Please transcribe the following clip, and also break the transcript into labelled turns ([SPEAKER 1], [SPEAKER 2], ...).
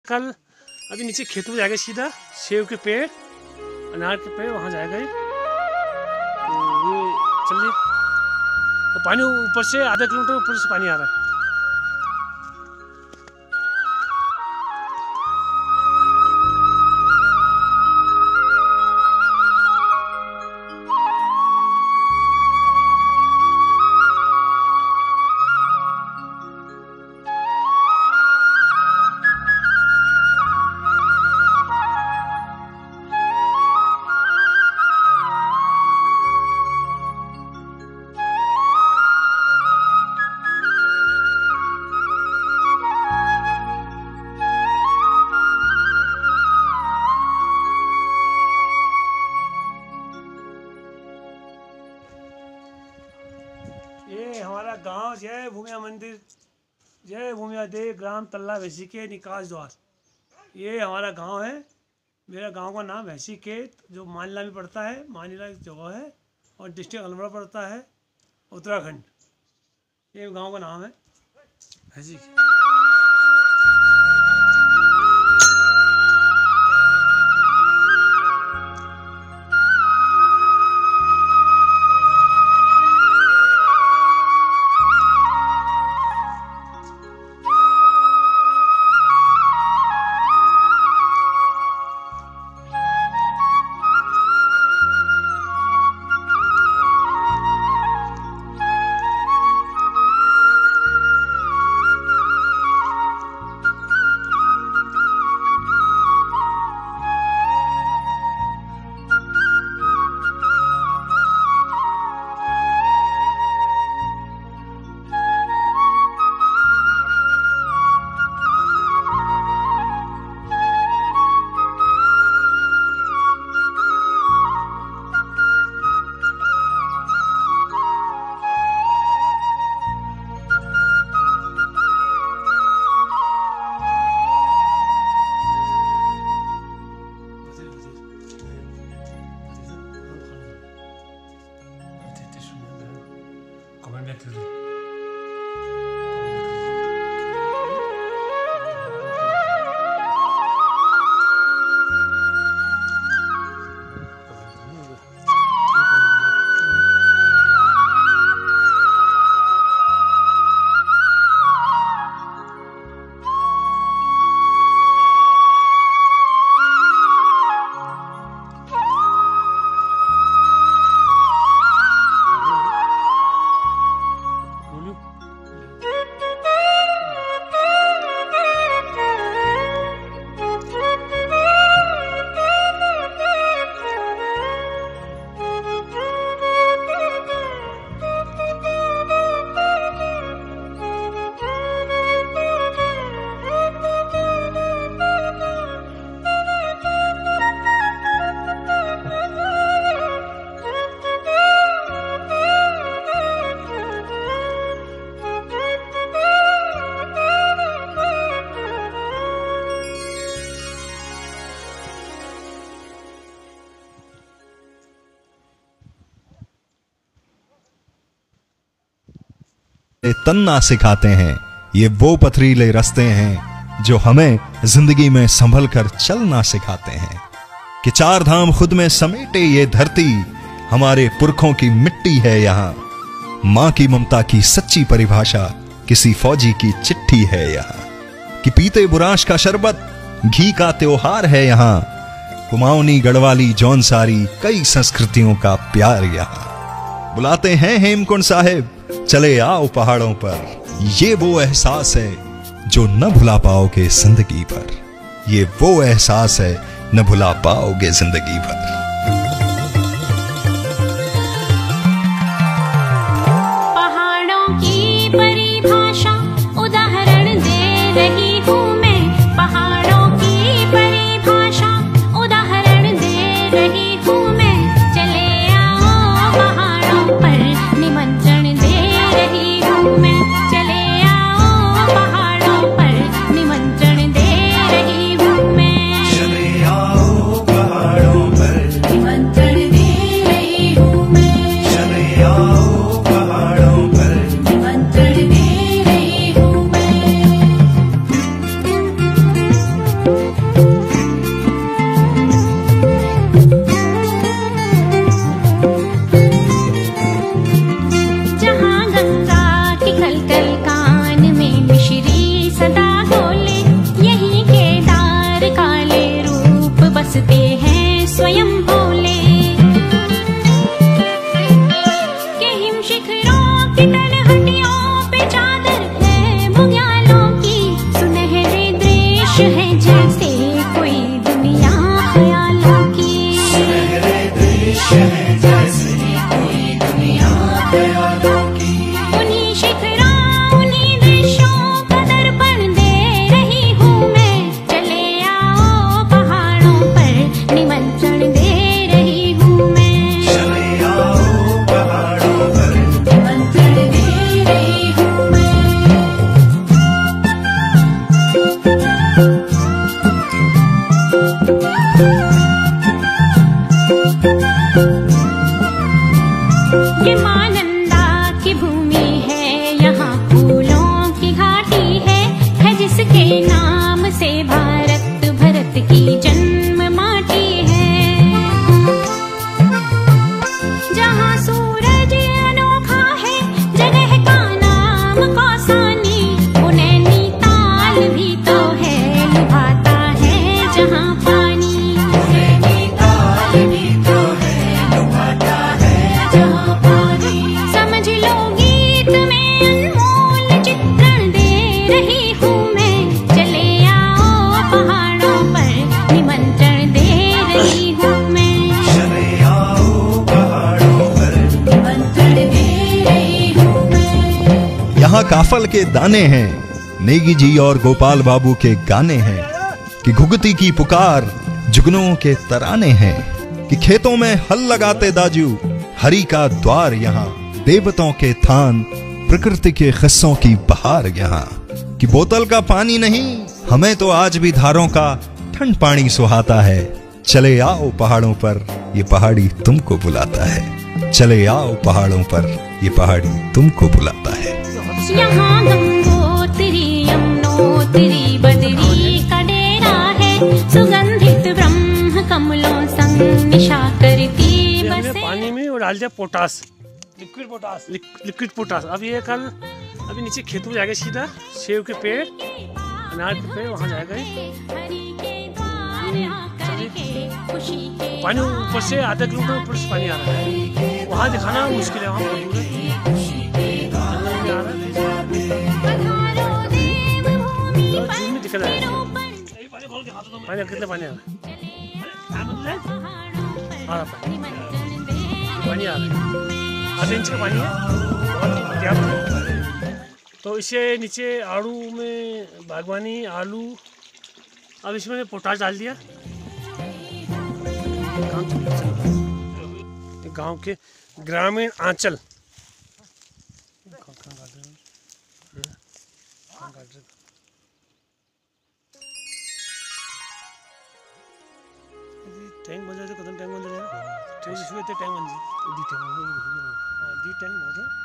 [SPEAKER 1] कल अभी नीचे खेतों में जाएगा सीधा सेब के पेड़ अनार के पेड़ वहाँ जाएगा ये। तो ये चलिए तो पानी ऊपर से आधा किलोमीटर ऊपर से पानी आ रहा है। ये हमारा गांव जय भूमिया मंदिर, जय भूमिया देव ग्राम तल्ला भैंसी के निकास द्वार। ये हमारा गांव है। मेरा गांव का नाम भैंसी खेत जो मानिला में पड़ता है, मानिला की जगह है और डिस्ट्रिक्ट अल्मोड़ा पड़ता है उत्तराखंड। ये गांव का नाम है भैंसी खेत। कमेंट बैक कर
[SPEAKER 2] तन्ना सिखाते हैं। ये वो पथरीले रास्ते हैं जो हमें जिंदगी में संभल कर चलना सिखाते हैं कि चार धाम खुद में समेटे ये धरती हमारे पुरखों की मिट्टी है यहाँ। माँ की ममता की सच्ची परिभाषा किसी फौजी की चिट्ठी है यहाँ। कि पीते बुराश का शरबत घी का त्योहार है यहाँ। कुमाऊनी गढ़वाली जौनसारी कई संस्कृतियों का प्यार यहाँ। बुलाते हैं हेमकुंड साहिब चले आओ पहाड़ों पर। ये वो एहसास है जो न भुला पाओगे जिंदगी भर। ये वो एहसास है न भुला पाओगे जिंदगी भर।
[SPEAKER 3] पहाड़ों की परिभाषा उदाहरण दे रही हूँ मैं। पहाड़ों की परिभाषा उदाहरण दे रही हूँ मैं। चले आओ पहाड़ों पर निमंत्रण दे रही हूँ मैं। चले आओ पहाड़ों पर निमंत्रण दे रही हूँ मैं।
[SPEAKER 2] चले आओ पहाड़ों पर यहाँ काफल के दाने हैं, नेगी जी और गोपाल बाबू के गाने हैं, कि घुगती की पुकार जुगनों के तराने हैं, कि खेतों में हल लगाते दाजू हरि का द्वार यहाँ, देवताओं के थान प्रकृति के किस्सों की बहार यहाँ, कि बोतल का पानी नहीं हमें तो आज भी धारों का ठंड पानी सुहाता है, चले आओ पहाड़ों पर ये पहाड़ी तुमको बुलाता है, चले आओ पहाड़ों पर ये पहाड़ी तुमको बुलाता है।
[SPEAKER 3] यहाँ गंगोत्री यमुनोत्री बद्री का डेरा है, सुगंधित ब्रह्म कमलों संग निशा करती बसे।
[SPEAKER 1] पानी में और डाल दिया potash, liquid potash, liquid potash. अब ये कल अभी नीचे खेतों में जाएगा, सीधा सेव के पेड़ अनार के पेड़ वहाँ जाएगा। पानी ऊपर से आधा किलोमीटर ऊपर से पानी आ रहा है, वहाँ दिखाना मुश्किल है, वहाँ बहुत दूर है, दिख रहा है। पानी कितने पानी आ रहा है, पानी आ रहा है, आधे इंच का पानी है, बहुत पर्याप्त है। तो इसे नीचे आड़ू में बागवानी आलू, अब इसमें पोटाश डाल दिया। गांव के ग्रामीण आंचल टैंक बन जाए तो कदम टैंक बन जाए, टैंक इसमें टैंक बन जाए, दी टैंक बन जाए।